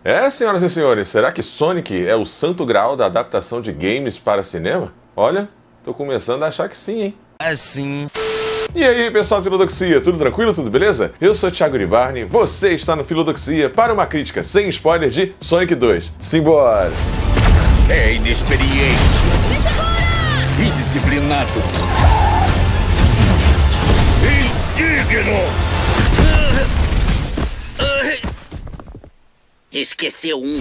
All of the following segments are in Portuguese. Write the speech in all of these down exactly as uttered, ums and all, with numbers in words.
É, senhoras e senhores, será que Sonic é o santo grau da adaptação de games para cinema? Olha, tô começando a achar que sim, hein? É sim. E aí, pessoal do Filodoxia, tudo tranquilo, tudo beleza? Eu sou o Thiago Uribarne, você está no Filodoxia para uma crítica sem spoiler de Sonic dois. Simbora! É inexperiente. Indisciplinado. Indigno! Esqueceu um.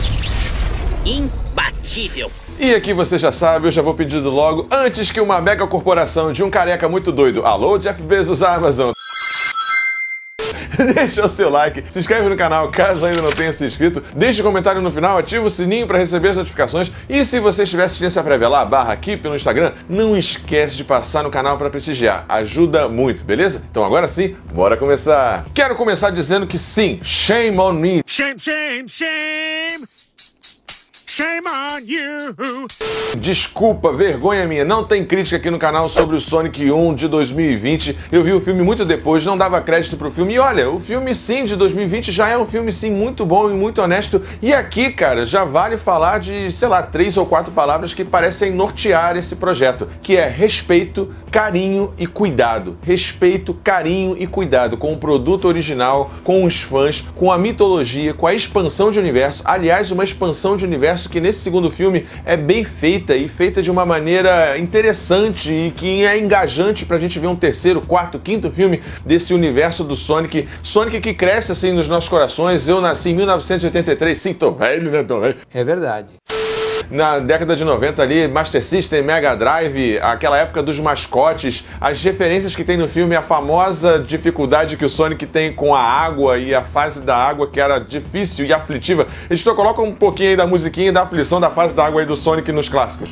Imbatível. E aqui você já sabe, eu já vou pedindo logo, antes que uma mega corporação de um careca muito doido, alô Jeff Bezos, Amazon, deixa o seu like, se inscreve no canal caso ainda não tenha se inscrito, deixa um comentário no final, ativa o sininho para receber as notificações e se você estiver assistindo essa prévia lá, barra aqui pelo Instagram, não esquece de passar no canal para prestigiar, ajuda muito, beleza? Então agora sim, bora começar! Quero começar dizendo que sim, shame on me! Shame, shame, shame! Shame on you! Desculpa, vergonha minha, não tem crítica aqui no canal sobre o Sonic um de dois mil e vinte. Eu vi o filme muito depois, não dava crédito pro filme. E olha, o filme sim de dois mil e vinte já é um filme sim muito bom e muito honesto. E aqui, cara, já vale falar de, sei lá, três ou quatro palavras que parecem nortear esse projeto, que é respeito, carinho e cuidado. Respeito, carinho e cuidado com o produto original, com os fãs, com a mitologia, com a expansão de universo. Aliás, uma expansão de universo que nesse segundo filme é bem feita e feita de uma maneira interessante e que é engajante pra gente ver um terceiro, quarto, quinto filme desse universo do Sonic. Sonic que cresce assim nos nossos corações. Eu nasci em mil novecentos e oitenta e três, sim, tô velho, né, tô velho. É verdade. Na década de noventa ali, Master System, Mega Drive, aquela época dos mascotes, as referências que tem no filme, a famosa dificuldade que o Sonic tem com a água e a fase da água que era difícil e aflitiva. Editor, coloca um pouquinho aí da musiquinha e da aflição da fase da água aí do Sonic nos clássicos.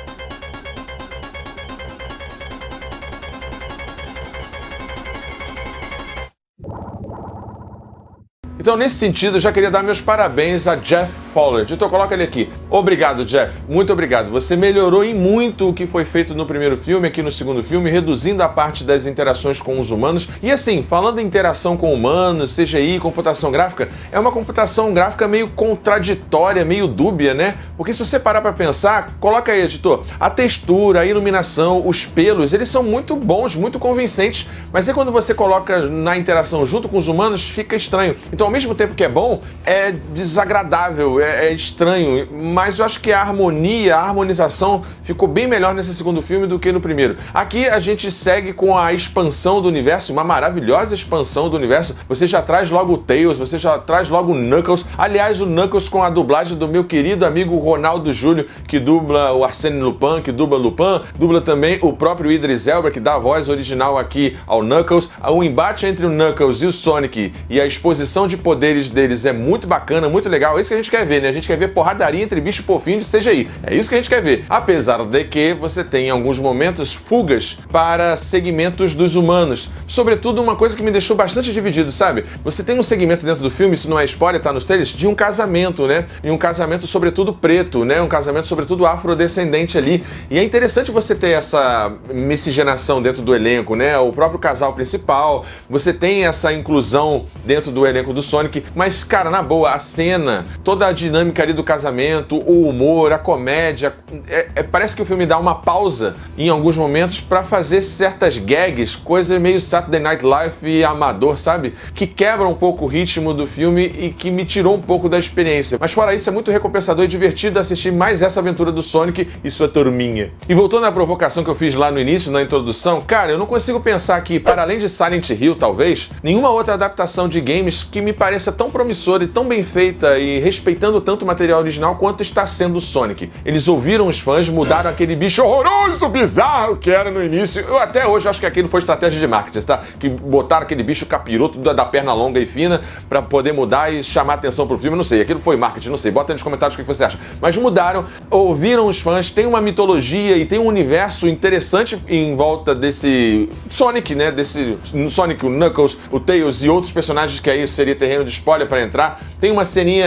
Então, nesse sentido, eu já queria dar meus parabéns a Jeff Fowler. Então, coloca ele aqui. Obrigado, Jeff. Muito obrigado. Você melhorou em muito o que foi feito no primeiro filme, aqui no segundo filme, reduzindo a parte das interações com os humanos. E assim, falando em interação com humanos, C G I, computação gráfica, é uma computação gráfica meio contraditória, meio dúbia, né? Porque se você parar pra pensar, coloca aí, editor, a textura, a iluminação, os pelos, eles são muito bons, muito convincentes, mas aí quando você coloca na interação junto com os humanos, fica estranho. Então, ao mesmo tempo que é bom, é desagradável, é, é estranho, mas eu acho que a harmonia, a harmonização ficou bem melhor nesse segundo filme do que no primeiro. Aqui a gente segue com a expansão do universo, uma maravilhosa expansão do universo. Você já traz logo o Tails, você já traz logo o Knuckles. Aliás, o Knuckles com a dublagem do meu querido amigo Ronaldo Júlio, que dubla o Arsène Lupin, que dubla Lupin, dubla também o próprio Idris Elba, que dá a voz original aqui ao Knuckles. O embate entre o Knuckles e o Sonic e a exposição de poderes deles é muito bacana, muito legal. É isso que a gente quer ver, né? A gente quer ver porradaria entre bicho fofinho de C G I. É isso que a gente quer ver. Apesar de que você tem em alguns momentos fugas para segmentos dos humanos. Sobretudo uma coisa que me deixou bastante dividido, sabe? Você tem um segmento dentro do filme, isso não é spoiler, tá nos trailers, de um casamento, né? E um casamento sobretudo preto, né? Um casamento sobretudo afrodescendente ali. E é interessante você ter essa miscigenação dentro do elenco, né? O próprio casal principal, você tem essa inclusão dentro do elenco do Sonic, mas, cara, na boa, a cena, toda a dinâmica ali do casamento, o humor, a comédia, é, é, parece que o filme dá uma pausa em alguns momentos pra fazer certas gags, coisa meio Saturday Night Live e amador, sabe? Que quebra um pouco o ritmo do filme e que me tirou um pouco da experiência. Mas fora isso, é muito recompensador e divertido assistir mais essa aventura do Sonic e sua turminha. E voltando à provocação que eu fiz lá no início, na introdução, cara, eu não consigo pensar que, para além de Silent Hill, talvez, nenhuma outra adaptação de games que me pareça tão promissora e tão bem feita e respeitando tanto o material original quanto está sendo o Sonic. Eles ouviram os fãs, mudaram aquele bicho horroroso, bizarro que era no início. Eu até hoje acho que aquilo foi estratégia de marketing, tá? Que botaram aquele bicho capiroto da, da perna longa e fina pra poder mudar e chamar atenção pro filme, não sei. Aquilo foi marketing, não sei. Bota aí nos comentários o que você acha. Mas mudaram, ouviram os fãs, tem uma mitologia e tem um universo interessante em volta desse Sonic, né? Desse Sonic, o Knuckles, o Tails e outros personagens que aí seria terreno de spoiler pra entrar. Tem uma ceninha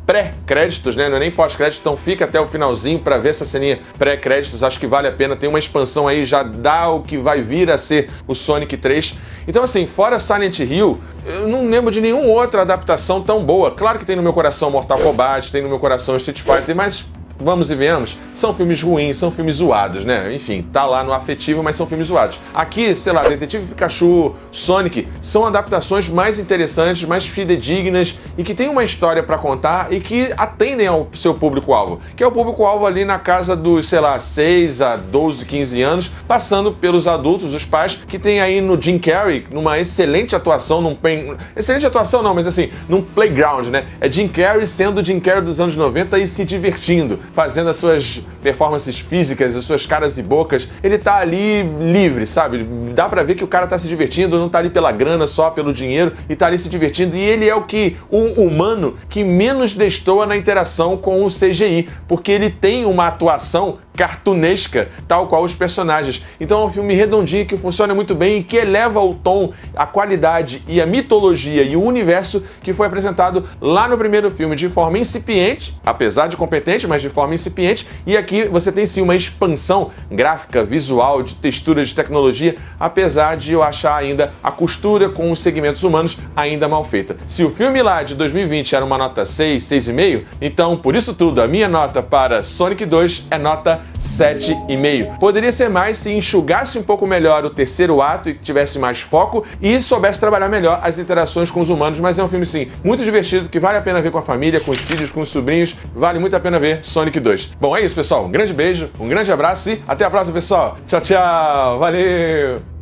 pré-créditos, né? Não é nem pós-crédito, então fica até o finalzinho para ver essa ceninha pré-créditos. Acho que vale a pena, tem uma expansão aí, já dá o que vai vir a ser o Sonic três. Então assim, fora Silent Hill, eu não lembro de nenhuma outra adaptação tão boa. Claro que tem no meu coração Mortal Kombat, tem no meu coração Street Fighter, mas vamos e venhamos, são filmes ruins, são filmes zoados, né? Enfim, tá lá no afetivo, mas são filmes zoados. Aqui, sei lá, Detetive Pikachu, Sonic, são adaptações mais interessantes, mais fidedignas e que tem uma história pra contar e que atendem ao seu público-alvo, que é o público-alvo ali na casa dos, sei lá, seis a doze, quinze anos, passando pelos adultos, os pais, que tem aí no Jim Carrey, numa excelente atuação, num pen... excelente atuação não, mas assim, num playground, né? É Jim Carrey sendo o Jim Carrey dos anos noventa e se divertindo, fazendo as suas performances físicas, as suas caras e bocas. Ele tá ali livre, sabe? Dá pra ver que o cara tá se divertindo, não tá ali pela grana, só pelo dinheiro, e tá ali se divertindo. E ele é o que o humano que menos destoa na interação com o C G I, porque ele tem uma atuação cartunesca, tal qual os personagens. Então é um filme redondinho que funciona muito bem e que eleva o tom, a qualidade e a mitologia e o universo que foi apresentado lá no primeiro filme de forma incipiente, apesar de competente, mas de forma incipiente, e aqui você tem sim uma expansão gráfica, visual, de textura, de tecnologia, apesar de eu achar ainda a costura com os segmentos humanos ainda mal feita. Se o filme lá de dois mil e vinte era uma nota seis, seis vírgula cinco, então por isso tudo, a minha nota para Sonic dois é nota sete vírgula cinco. Poderia ser mais se enxugasse um pouco melhor o terceiro ato e tivesse mais foco e soubesse trabalhar melhor as interações com os humanos, mas é um filme sim, muito divertido, que vale a pena ver com a família, com os filhos, com os sobrinhos, vale muito a pena ver Sonic dois. Bom, é isso pessoal, um grande beijo, um grande abraço e até a próxima pessoal. Tchau, tchau, valeu!